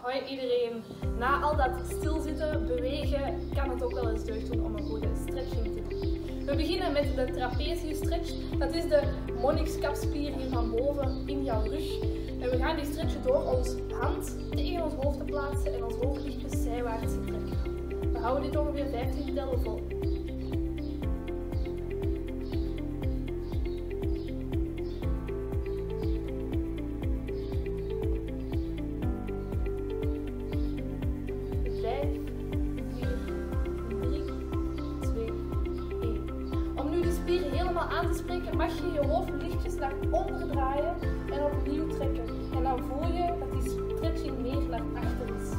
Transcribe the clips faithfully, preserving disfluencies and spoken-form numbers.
Hoi iedereen. Na al dat stilzitten, bewegen, kan het ook wel eens deugd doen om een goede stretching te doen. We beginnen met de trapezius stretch. Dat is de monnikskapspier hier van boven in jouw rug. En we gaan die stretchen door onze hand tegen ons hoofd te plaatsen en ons hoofd lichtjes zijwaarts te trekken. We houden dit ongeveer vijftien tellen vol. Aan te spreken mag je je hoofd lichtjes naar onder draaien en opnieuw trekken. En dan voel je dat die stretching meer naar achter is.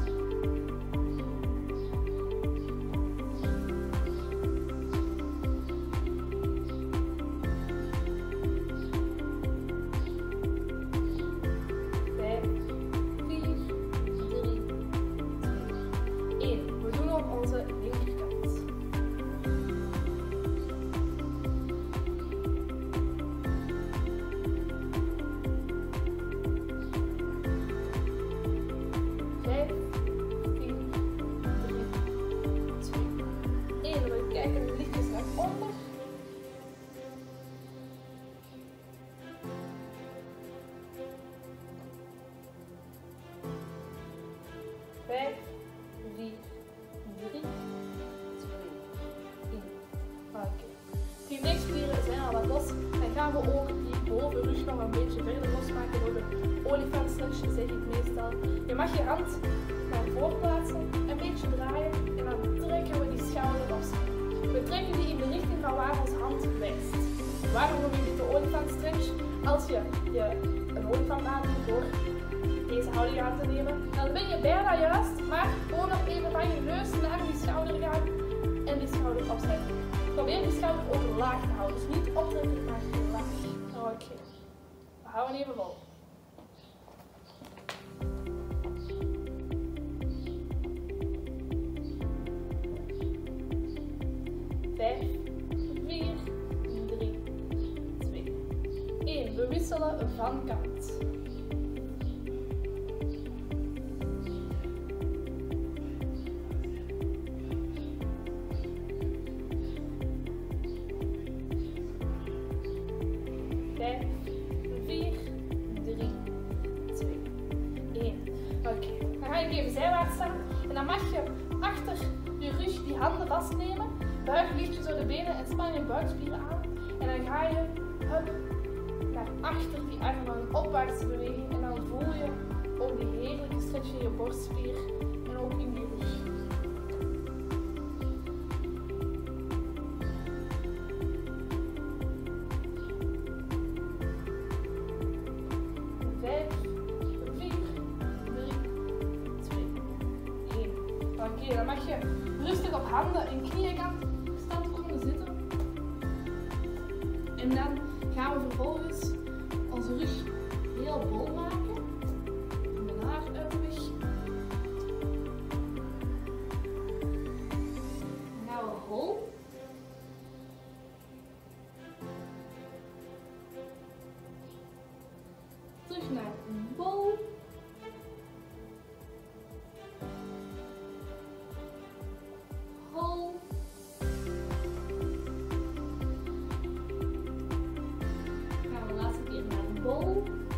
Vijf, vier, drie, twee, één. We doen op onze linkerkant. Kijken de lichtjes naar onder. Vijf, vier, drie, twee, één. Oké. Die nekspieren zijn al wat los. Dan gaan we ook die bovenrug nog een beetje verder losmaken door de olifantstretch, zeg ik meestal. Je mag je hand naar voren plaatsen, een beetje draaien en dan trekken we die schouder los. We trekken die in de richting van waar onze hand wijst. Waarom noem je dit de olifantstretch? Als je, je een olifant aandoet door deze houding aan te nemen, dan ben je bijna juist, maar gewoon nog even van je neus naar die schouder gaan en die schouder opzetten. Probeer die schouder ook laag te houden, dus niet optrekken, maar laag. Oké, okay. We houden even vol. Vijf, vier, drie, twee, één. We wisselen van kant. Vijf, vier, drie, twee, één. Oké, okay. Dan ga je even zijwaarts staan en dan mag je achter je rug die handen vastnemen. Buig lichtjes door de benen en span je buikspieren aan. En dan ga je hup, naar achter die armen, een opwaartse beweging. En dan voel je ook die heerlijke stretch in je borstspier en ook in je rug. Vijf, vier, drie, twee, één. Oké, okay, dan mag je rustig op handen en knieën gaan zitten. En dan gaan we vervolgens onze rug heel bol maken. En de haar uit de weg. Dan gaan we hol. Terug naar een bol. Hol. Bol.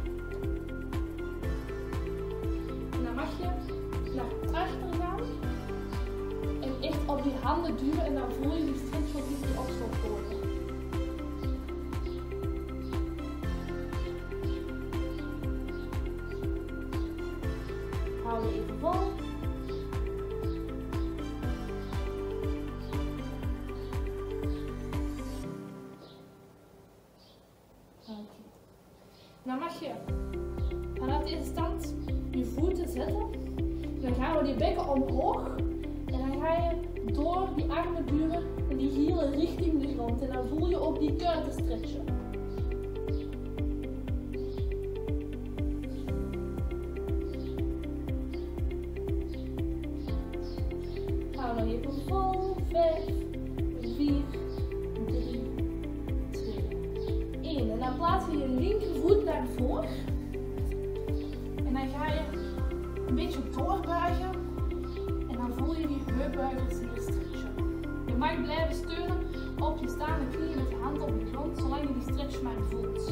En dan mag je naar achter gaan en echt op die handen duwen en dan voel je die stretch op die opstop komen. Hou je even vol. Dan mag je vanuit deze stand je voeten zetten. Dan gaan we die bekken omhoog. En dan ga je door die armen duwen en die hielen richting de grond. En dan voel je ook die kuiten stretchen. Hou nog even vol. Vijf, vier, drie, twee, één. En dan plaats je je linkervoet naar voren. En dan ga je een beetje door heupbuigers hier stretchen. Je mag blijven steunen op je staande knieën met je hand op de grond, zolang je die stretch maar voelt.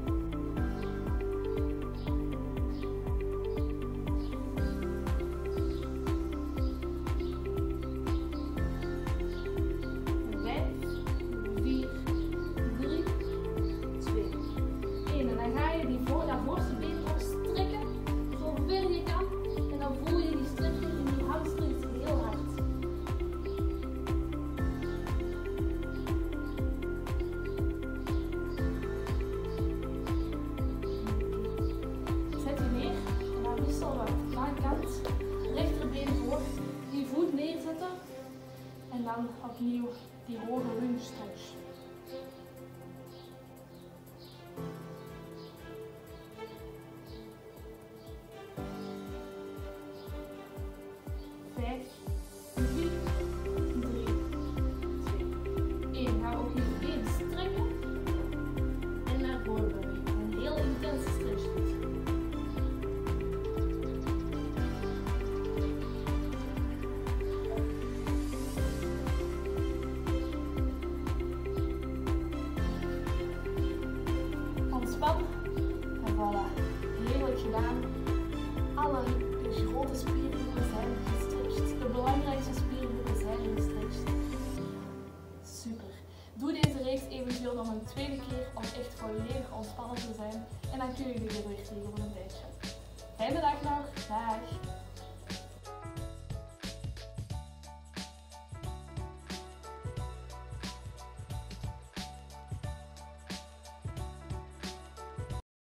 Rechterbeen voor, die voet neerzetten en dan opnieuw die hoge lunge stretch. Vijf, vier, drie, twee, één. Gaan we ook hier been strekken en naar voren bewegen. Een heel intense stretch. En voilà, heerlijk gedaan. Alle grote spiergroepen zijn gestretched. De belangrijkste spiergroepen zijn gestretched. Super. Doe deze reeks eventueel nog een tweede keer om echt volledig ontspannen te zijn. En dan kun je weer weer tegen voor een tijdje. Fijne dag nog. Dag.